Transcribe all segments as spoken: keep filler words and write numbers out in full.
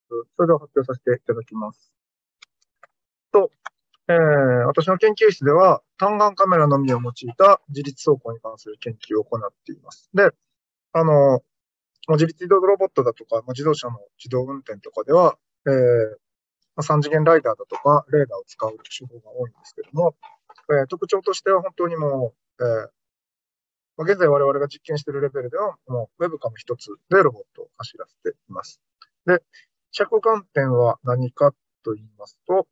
それでは発表させていただきます。と、えー、私の研究室では単眼カメラのみを用いた自律走行に関する研究を行っています。で、あの、自律移動ロボットだとか、自動車の自動運転とかでは、えー、さん次元ライダーだとか、レーダーを使う手法が多いんですけども、えー、特徴としては本当にもう、えー現在我々が実験しているレベルでは、もうウェブカム一つでロボットを走らせています。で、着眼点は何かと言いますと、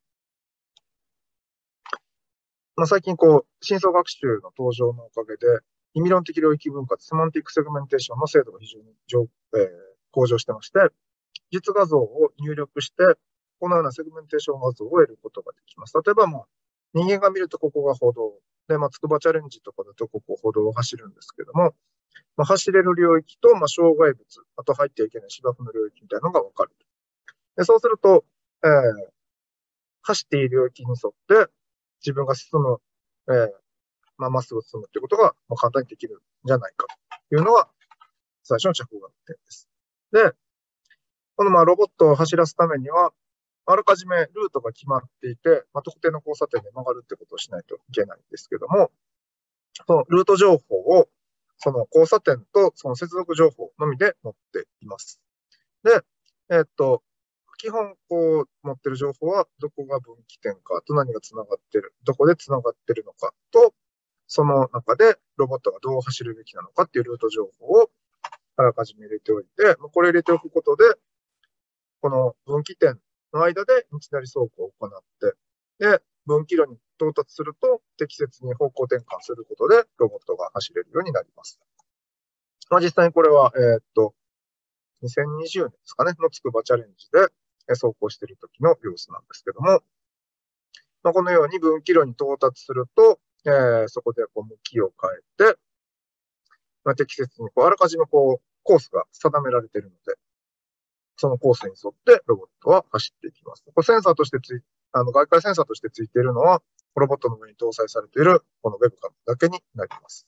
まあ、最近こう、深層学習の登場のおかげで、意味論的領域分割、セマンティックセグメンテーションの精度が非常に上、えー、向上してまして、実画像を入力して、このようなセグメンテーション画像を得ることができます。例えば、まあ、人間が見るとここが歩道。で、まあ、筑波チャレンジとかだとここ歩道を走るんですけども、まあ、走れる領域と、まあ、障害物、あと入ってはいけない芝生の領域みたいなのがわかる。で、そうすると、えー、走っている領域に沿って自分が進む、えー、まあ、まっすぐ進むっていうことが、まあ、簡単にできるんじゃないかというのが最初の着眼点です。で、このまあロボットを走らすためには、あらかじめルートが決まっていて、まあ、特定の交差点で曲がるってことをしないといけないんですけども、そのルート情報をその交差点とその接続情報のみで持っています。で、えー、っと、基本こう持ってる情報はどこが分岐点かと何がつながってる、どこでつながってるのかと、その中でロボットがどう走るべきなのかっていうルート情報をあらかじめ入れておいて、これ入れておくことで、この分岐点の間で道なり走行を行って、で、分岐路に到達すると適切に方向転換することでロボットが走れるようになります。まあ、実際にこれは、えー、っと、にせんにじゅうねんですかね、の筑波チャレンジで走行している時の様子なんですけども、まあ、このように分岐路に到達すると、えー、そこでこう向きを変えて、まあ、適切にこうあらかじめこうコースが定められているので、そのコースに沿ってロボットは走っていきます。これセンサーとしてつい、あの外界センサーとしてついているのは、ロボットの上に搭載されているこのウェブカムだけになります。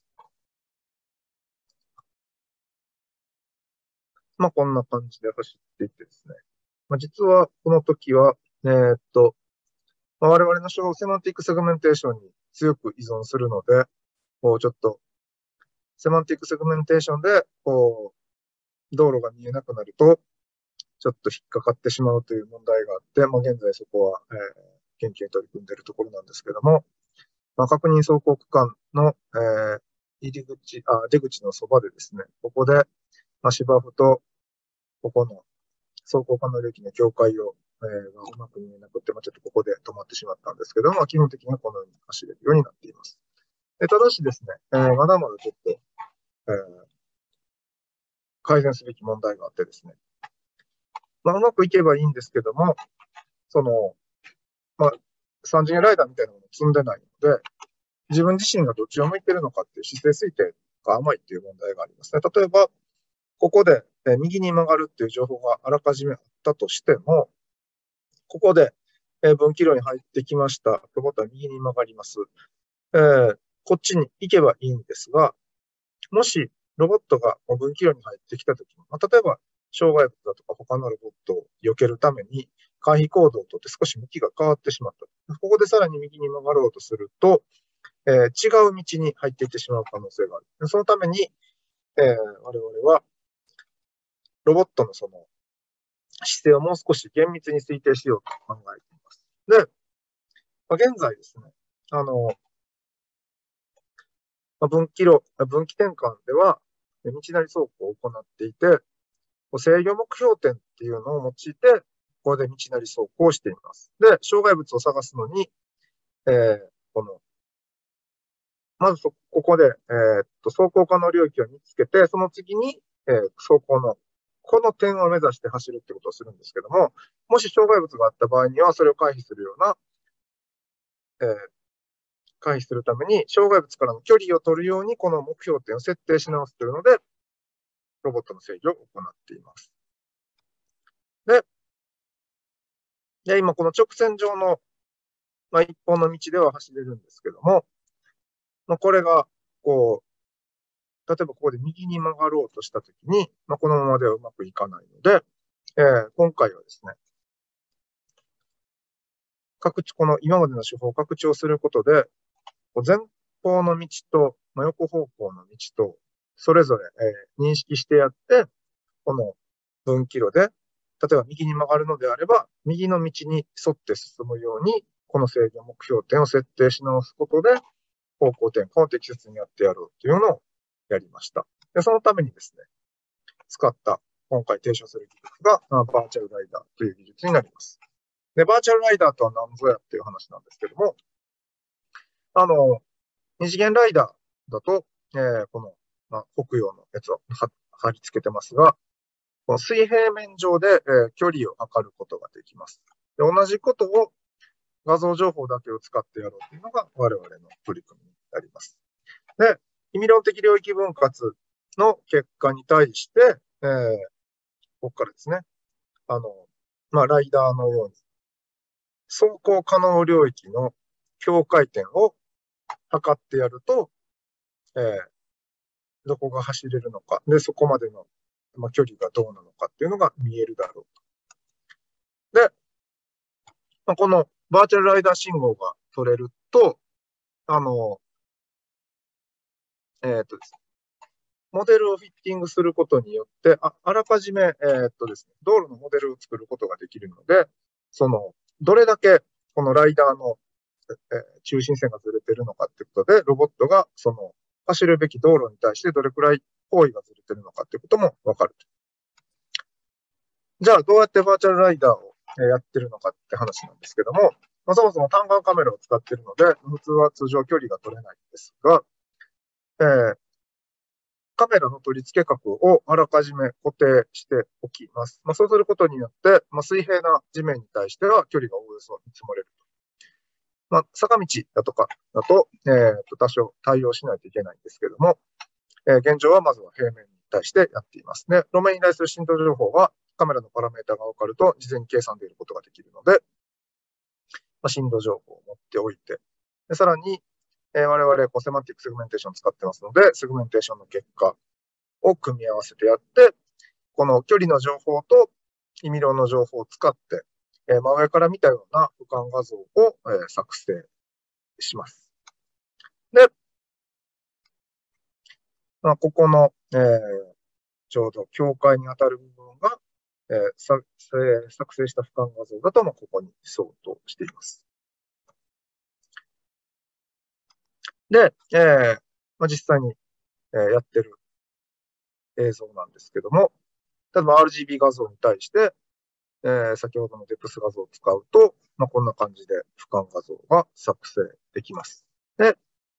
まあ、こんな感じで走っていってですね。まあ、実はこの時は、えー、っと、まあ、我々の手法、セマンティックセグメンテーションに強く依存するので、こうちょっと、セマンティックセグメンテーションで、こう、道路が見えなくなると、ちょっと引っかかってしまうという問題があって、まあ、現在そこは、えー、研究に取り組んでいるところなんですけども、まあ、確認走行区間の、えー、入り口、あ、出口のそばでですね、ここで、まあ、芝生と、ここの走行可能領域の境界を、えー、うまく見えなくて、まあ、ちょっとここで止まってしまったんですけども、基本的にはこのように走れるようになっています。でただしですね、えー、まだまだちょっと、えー、改善すべき問題があってですね、まあ、うまくいけばいいんですけども、その、まあ、さん次元ライダーみたいなものを積んでないので、自分自身がどっちを向いているのかっていう姿勢推定が甘いっていう問題がありますね。例えば、ここで右に曲がるっていう情報があらかじめあったとしても、ここで分岐路に入ってきました。ロボットは右に曲がります。えー、こっちに行けばいいんですが、もしロボットが分岐路に入ってきたとき、まあ、例えば障害物だとか他のロボットを避けるために回避行動をとって少し向きが変わってしまった。ここでさらに右に曲がろうとすると、えー、違う道に入っていってしまう可能性がある。そのために、えー、我々はロボットのその姿勢をもう少し厳密に推定しようと考えています。で、まあ、現在ですね、あの、まあ、分岐路、分岐転換では、道なり走行を行っていて、制御目標点っていうのを用いて、ここで道なり走行をしています。で、障害物を探すのに、えー、この、まずそ、ここで、えー、っと、走行可能領域を見つけて、その次に、えー、走行の、この点を目指して走るってことをするんですけども、もし障害物があった場合には、それを回避するような、えー、回避するために、障害物からの距離を取るように、この目標点を設定し直すというので、ロボットの制御を行っています。で、で今この直線上の、まあ、一本の道では走れるんですけども、まあ、これが、こう、例えばここで右に曲がろうとしたときに、まあ、このままではうまくいかないので、 えー、今回はですね、拡張、この今までの手法を拡張することで、前方の道と真横方向の道と、それぞれ、えー、認識してやって、この分岐路で、例えば右に曲がるのであれば、右の道に沿って進むように、この制御目標点を設定し直すことで、方向転換を適切にやってやろうというのをやりました。で、そのためにですね、使った今回提唱する技術がバーチャルライダーという技術になります。で、バーチャルライダーとは何ぞやっていう話なんですけども、あの、二次元ライダーだと、えー、この、まあ、北洋のやつを貼り付けてますが、この水平面上で、えー、距離を測ることができます。で、同じことを画像情報だけを使ってやろうというのが我々の取り組みになります。で、意味論的領域分割の結果に対して、えー、ここからですね、あの、まあ、ライダーのように、走行可能領域の境界点を測ってやると、えー、どこが走れるのか、で、そこまでの、まあ、距離がどうなのかっていうのが見えるだろうと。で、まあ、このバーチャルライダー信号が取れると、あの、えっとですね、モデルをフィッティングすることによって、ああらかじめ、えっとですね、道路のモデルを作ることができるので、その、どれだけこのライダーの、えー、中心線がずれてるのかっていうことで、ロボットがその、走るべき道路に対してどれくらい方位がずれてるのかっていうこともわかる。じゃあ、どうやってバーチャルライダーをやってるのかって話なんですけども、まあ、そもそも単眼カメラを使っているので、普通は通常距離が取れないんですが、えー、カメラの取り付け角をあらかじめ固定しておきます。まあ、そうすることによって、まあ、水平な地面に対しては距離がおおよそ見積もれる。まあ、坂道だとかだと、えー、と多少対応しないといけないんですけども、えー、現状はまずは平面に対してやっています。で、路面に対する振動情報はカメラのパラメータが分かると事前に計算できることができるので、まあ、振動情報を持っておいて、でさらに、えー、我々こうセマンティックセグメンテーションを使ってますので、セグメンテーションの結果を組み合わせてやって、この距離の情報と意味量の情報を使って、えー、真上から見たような俯瞰画像を、えー、作成します。で、まあ、ここの、えー、ちょうど境界に当たる部分が、えー、作成した俯瞰画像だと、まあ、ここに相当しています。で、えーまあ、実際に、えー、やってる映像なんですけども、例えば アールジービー 画像に対して、えー、先ほどのデプス画像を使うと、まあ、こんな感じで俯瞰画像が作成できます。で、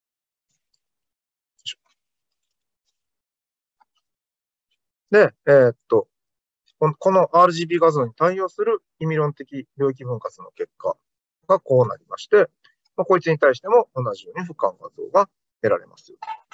で、えー、っと、この アールジービー 画像に対応する意味論的領域分割の結果がこうなりまして、まあ、こいつに対しても同じように俯瞰画像が得られます。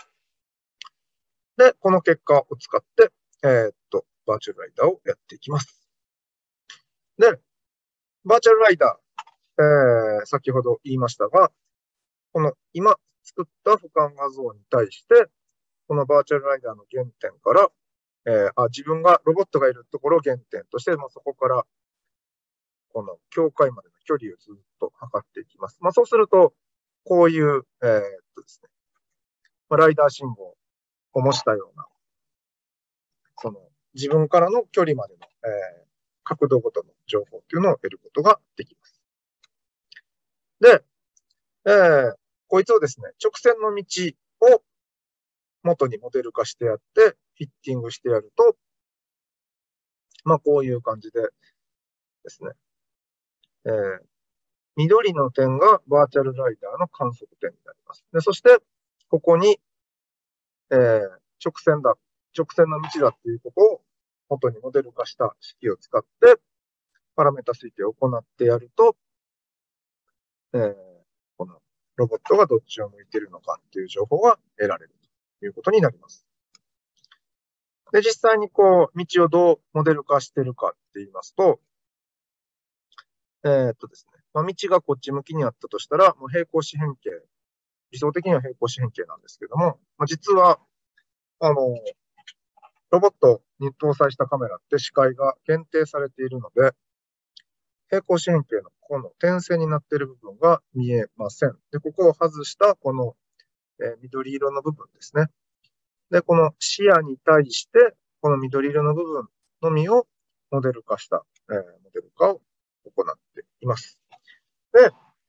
で、この結果を使って、えー、っと、バーチャルライダーをやっていきます。で、バーチャルライダー、えー、先ほど言いましたが、この今作った俯瞰画像に対して、このバーチャルライダーの原点から、えー、あ自分が、ロボットがいるところを原点として、まあ、そこから、この境界までの距離をずっと測っていきます。まあ、そうすると、こういう、えー、っとですね、まあ、ライダー信号を模したような、その、自分からの距離までの、えー、角度ごとの情報っていうのを得ることができます。で、えー、こいつをですね、直線の道を元にモデル化してやって、フィッティングしてやると、まあ、こういう感じでですね、えー、緑の点がバーチャルライダーの観測点になります。でそして、ここに、えー、直線だ、直線の道だっていうことを元にモデル化した式を使って、パラメータ推定を行ってやると、えー、このロボットがどっちを向いているのかっていう情報が得られるということになります。で、実際にこう、道をどうモデル化してるかって言いますと、えー、っとですね、まあ、道がこっち向きにあったとしたら、もう平行四辺形、理想的には平行四辺形なんですけども、まあ、実は、あの、 ロボットに搭載したカメラって視界が限定されているので、平行四辺形のこの点線になっている部分が見えません。で、ここを外したこの、えー、緑色の部分ですね。で、この視野に対して、この緑色の部分のみをモデル化した、えー、モデル化を行っています。で、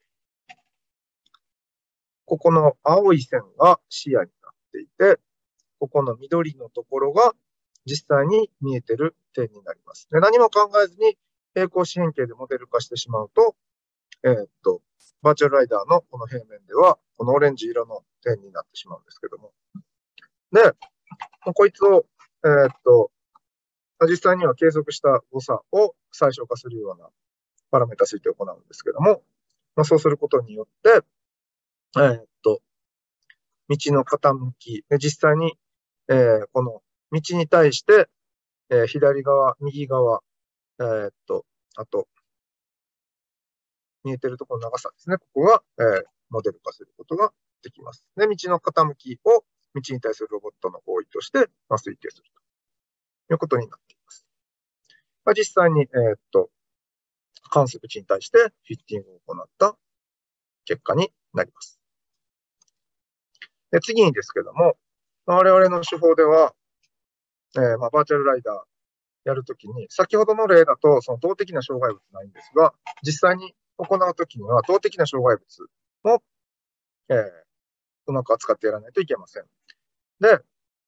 ここの青い線が視野になっていて、ここの緑のところが実際に見えている点になります。で、何も考えずに平行四辺形でモデル化してしまうと、えー、っと、バーチャルライダーのこの平面では、このオレンジ色の点になってしまうんですけども。で、こいつを、えー、っと、実際には計測した誤差を最小化するようなパラメータ推定を行うんですけども、まあ、そうすることによって、えー、っと、道の傾き、実際に、えー、この道に対して、えー、左側、右側、えー、っと、あと、見えてるところの長さですね。ここが、えー、モデル化することができます。で、道の傾きを道に対するロボットの方位として、まあ、推定するということになっています。まあ、実際に、えー、っと、観測値に対してフィッティングを行った結果になります。で、次にですけども、我々の手法では、えー、まあ、バーチャルライダーやるときに、先ほどの例だと、その動的な障害物ないんですが、実際に行うときには、動的な障害物も、えー、うまく扱ってやらないといけません。で、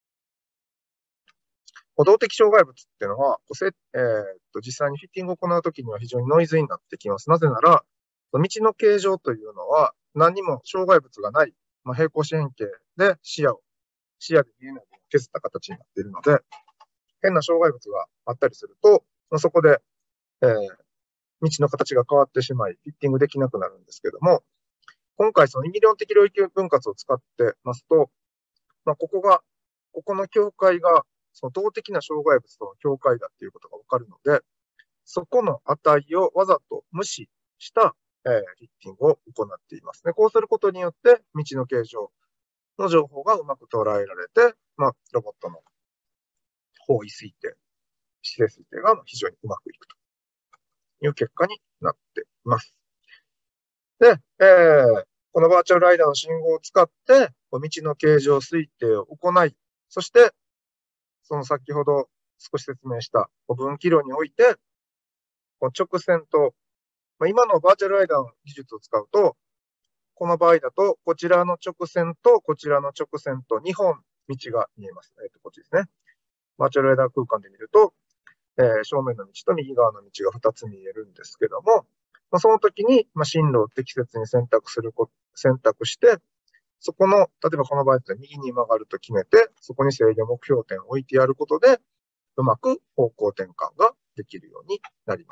動的障害物っていうのは、えー、と実際にフィッティングを行うときには非常にノイズになってきます。なぜなら、道の形状というのは何にも障害物がない、まあ、平行四辺形で視野を、視野で見えないように削った形になっているので、変な障害物があったりすると、そこで、えー、道の形が変わってしまい、フィッティングできなくなるんですけども、今回そのイミリオン的領域分割を使ってますと、まあ、ここが、ここの境界がその動的な障害物との境界だっていうことがわかるので、そこの値をわざと無視した、えー、フィッティングを行っていますね。こうすることによって、道の形状の情報がうまく捉えられて、まあ、ロボットの方位推定、姿勢推定が非常にうまくいくという結果になっています。で、えー、このバーチャルライダーの信号を使って、道の形状推定を行い、そして、その先ほど少し説明した分岐路において、この直線と、まあ、今のバーチャルライダーの技術を使うと、この場合だと、こちらの直線とこちらの直線とにほん道が見えます。えっと、こっちですね。バーチャルライダー空間で見ると、えー、正面の道と右側の道がふたつ見えるんですけども、まあ、その時に、まあ、進路を適切に選択するこ、選択して、そこの、例えばこの場合だと右に曲がると決めて、そこに制御目標点を置いてやることで、うまく方向転換ができるようになります。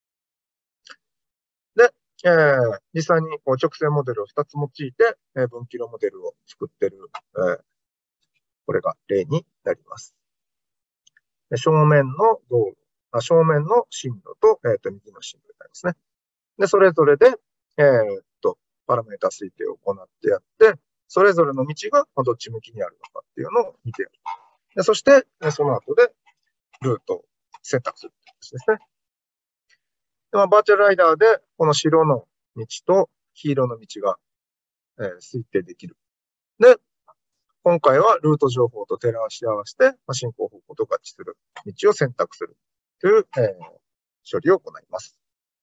で、えー、実際にこう直線モデルをふたつ用いて、えー、分岐路モデルを作ってる、えー、これが例になります。で正面の道路、あ正面の進路と、えー、と右の進路になりますね。で、それぞれで、えー、っと、パラメータ推定を行ってやって、それぞれの道がどっち向きにあるのかっていうのを見てやる。でそして、その後でルートを選択するという形ですね。でまあ、バーチャルライダーで、この白の道と黄色の道が、えー、推定できる。で、今回はルート情報と照らし合わせて、まあ、進行方向と合致する道を選択するという、えー、処理を行います。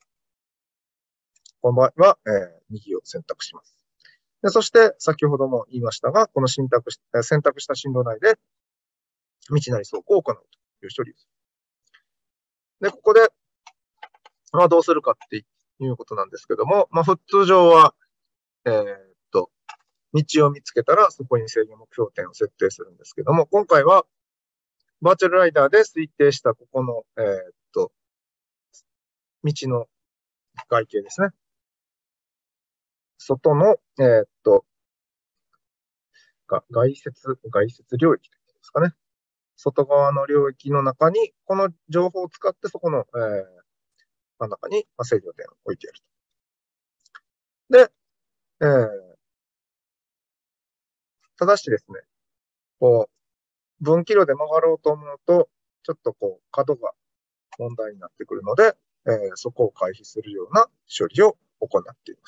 この場合は、えー、右を選択します。でそして、先ほども言いましたが、この選択し選択した進路内で、道なり走行を行うという処理です。で、ここで、まあ、どうするかっていうことなんですけども、まあ、普通上は、えー、っと、道を見つけたら、そこに制御目標点を設定するんですけども、今回は、バーチャルライダーで推定したここの、えー、っと、道の外形ですね。外の、えー、っと、外接、外接領域ですかね。外側の領域の中に、この情報を使って、そこの、えー、真ん中に制御点を置いてやると。で、えー、ただしですね、こう、 分岐路で曲がろうと思うと、ちょっとこう、角が問題になってくるので、えー、そこを回避するような処理を行っています。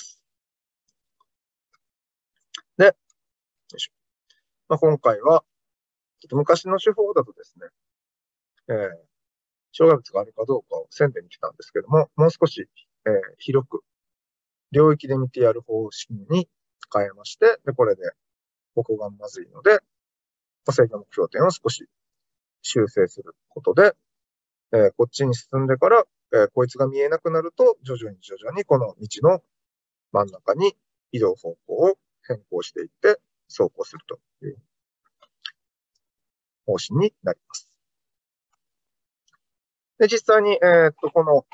で、よいしょ。まあ、今回は、ちょっと昔の手法だとですね、えー、障害物があるかどうかを線で見てたんですけども、もう少し、えー、広く、領域で見てやる方式に変えまして、で、これで、ここがまずいので、制御目標点を少し修正することで、えー、こっちに進んでから、えー、こいつが見えなくなると、徐々に徐々にこの道の真ん中に移動方向を変更していって走行するという方針になります。で、実際に、えー、っと、この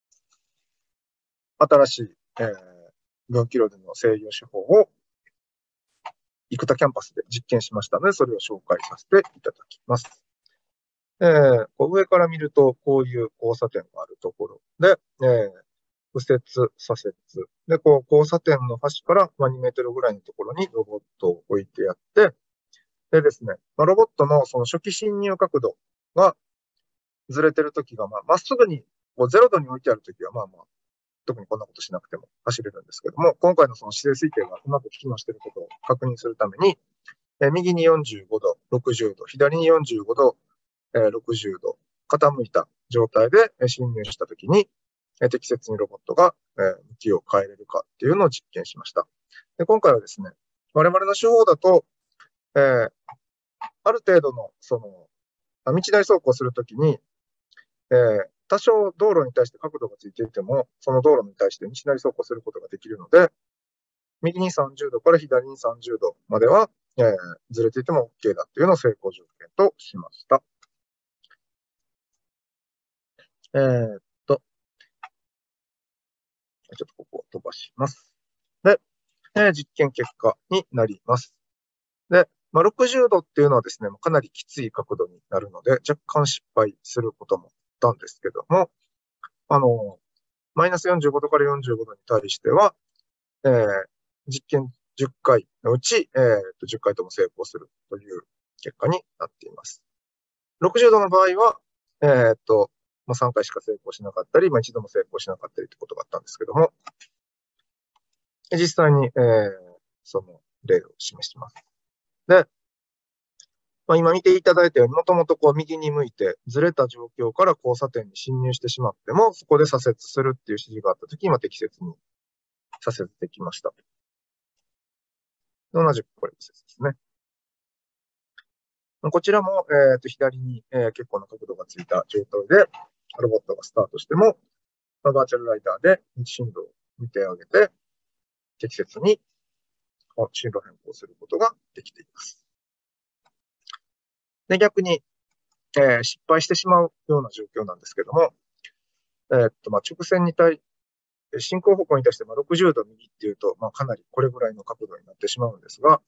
新しい、えー、分岐路での制御手法を生田キャンパスで実験しましたので、それを紹介させていただきます。えー、こう上から見ると、こういう交差点があるところで、えー、右折、左折。で、こう、交差点の端から、まあ、にメートルぐらいのところにロボットを置いてやって、でですね、まあ、ロボットのその初期進入角度がずれてるときが、まあ、まっすぐに、こうゼロ度に置いてあるときは、まあまあ、特にこんなことしなくても走れるんですけども、今回のその姿勢推定がうまく機能していることを確認するために、え右によんじゅうごど、ろくじゅうど、左によんじゅうごど、えー、ろくじゅうど、傾いた状態で進入したときに、えー、適切にロボットが、えー、向きを変えれるかっていうのを実験しました。で今回はですね、我々の手法だと、えー、ある程度の、その、道大走行するときに、えー、多少道路に対して角度がついていても、その道路に対して道なり走行することができるので、右にさんじゅうどから左にさんじゅうどまでは、えー、ずれていても OK だっていうのを成功条件としました。えー、っと、ちょっとここを飛ばします。で、えー、実験結果になります。で、まあ、ろくじゅうどっていうのはですね、かなりきつい角度になるので、若干失敗することもあったんですけども、あの、マイナスよんじゅうごどからよんじゅうごどに対しては、えー、実験じゅっかいのうち、えー、じゅっかいとも成功するという結果になっています。ろくじゅうどの場合は、えー、っと、まあ、さんかいしか成功しなかったり、まあ、いちども成功しなかったりということがあったんですけども、実際に、えー、その例を示します。で、まあ、今見ていただいたように、もともとこう右に向いてずれた状況から交差点に進入してしまっても、そこで左折するっていう指示があったときに、適切に左折できました。同じくこれ右折ですね。こちらも、えー、と左に、えー、結構な角度がついた状態で、ロボットがスタートしても、バーチャルライダーで進路を見てあげて、適切に進路変更することができています。で、逆に、えー、失敗してしまうような状況なんですけども、えー、っと、まあ、直線に対、進行方向に対してろくじゅうど右っていうと、まあ、かなりこれぐらいの角度になってしまうんですが、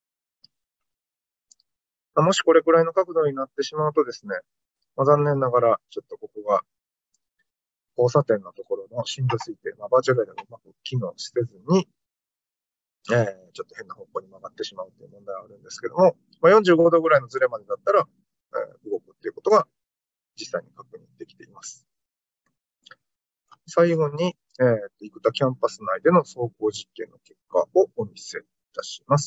まあ、もしこれぐらいの角度になってしまうとですね、まあ、残念ながら、ちょっとここが、交差点のところの進路推定、まあ、バーチャルライダーがうまく機能せずに、えー、ちょっと変な方向に曲がってしまうという問題があるんですけども、まあ、よんじゅうごどぐらいのズレまでだったら、えー、動くっていうことが実際に確認できています。最後に、えー、生田キャンパス内での走行実験の結果をお見せいたします。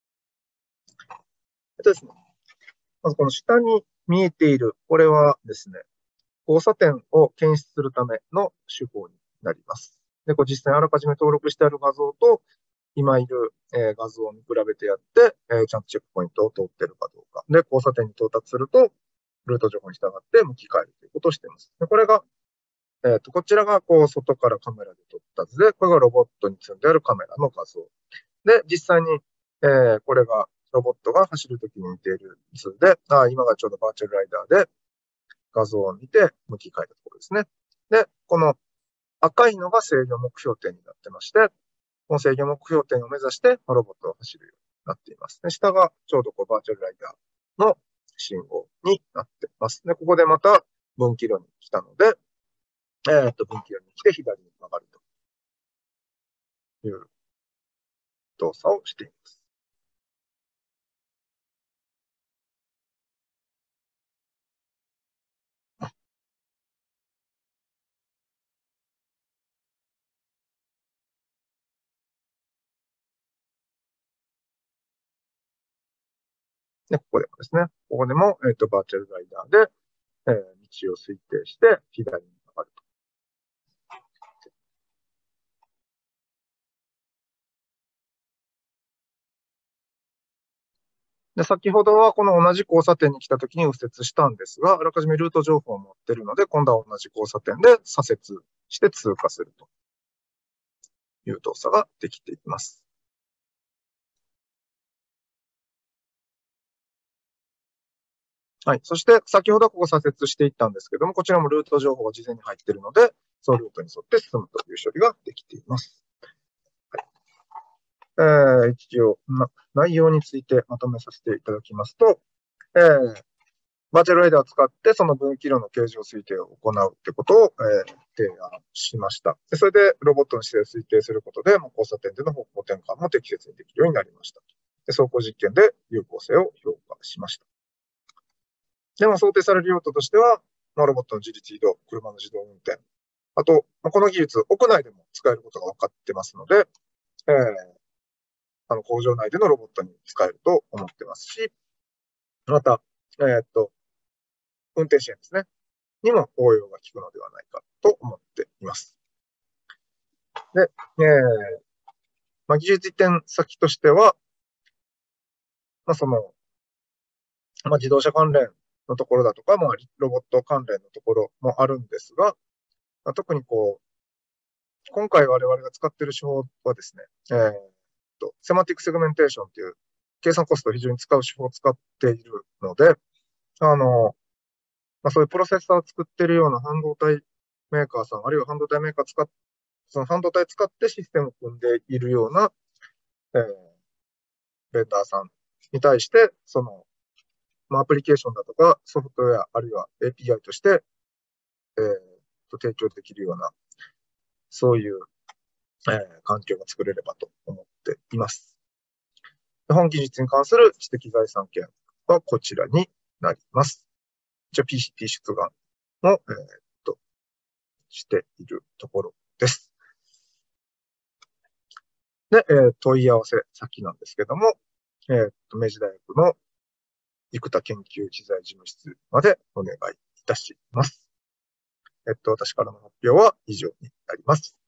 えっとですね、まずこの下に見えている、これはですね、交差点を検出するための手法になります。で、これ実際にあらかじめ登録してある画像と、今いる、えー、画像を見比べてやって、えー、ちゃんとチェックポイントを通っているかどうか。で、交差点に到達すると、ルート情報に従って向き変えるということをしています。でこれが、えっと、こちらがこう外からカメラで撮った図で、これがロボットに積んであるカメラの画像。で、実際に、えー、これがロボットが走るときに見ている図で、あ今がちょうどバーチャルライダーで画像を見て向き変えたところですね。で、この赤いのが制御目標点になってまして、この制御目標点を目指してロボットを走るようになっています。で下がちょうどこうバーチャルライダーの信号になっています。で、ここでまた分岐路に来たので、えー、っと、分岐路に来て左に曲がるという動作をしています。 で、ここでもですね、ここでも、えっと、バーチャルライダーで、えー、道を推定して、左に曲がると。で、先ほどはこの同じ交差点に来た時に右折したんですが、あらかじめルート情報を持っているので、今度は同じ交差点で左折して通過するという動作ができています。はい。そして、先ほどここ左折していったんですけども、こちらもルート情報が事前に入っているので、そのルートに沿って進むという処理ができています。はい。えー、一応、内容についてまとめさせていただきますと、えー、バーチャルライダーを使ってその分岐量の形状推定を行うってことを、えー、提案しました。でそれでロボットの姿勢を推定することで、もう交差点での方向転換も適切にできるようになりました。で走行実験で有効性を評価しました。でも想定される用途としては、まあ、ロボットの自立移動、車の自動運転、あと、まあ、この技術、屋内でも使えることが分かってますので、えー、あの工場内でのロボットに使えると思ってますし、また、えー、っと、運転支援ですね。にも応用が効くのではないかと思っています。で、えーまあ、技術移転先としては、まあ、その、まあ、自動車関連のところだとか、まあ、ロボット関連のところもあるんですが、まあ、特にこう、今回我々が使っている手法はですね、えー、とセマティックセグメンテーションという計算コストを非常に使う手法を使っているので、あの、まあ、そういうプロセッサーを作っているような半導体メーカーさん、あるいは半導体メーカー使っその半導体を使ってシステムを組んでいるような、えー、ベンダーさんに対して、その、まあ、アプリケーションだとかソフトウェア、あるいは エーピーアイ として、えー、と提供できるような、そういう、えー、環境が作れればと思っています。本技術に関する知的財産権はこちらになります。じゃあ ピーシーティー 出願も、えー、っと、しているところです。で、えー、問い合わせ先なんですけども、えー、っと、明治大学の生田研究知財事務室までお願いいたします。えっと、私からの発表は以上になります。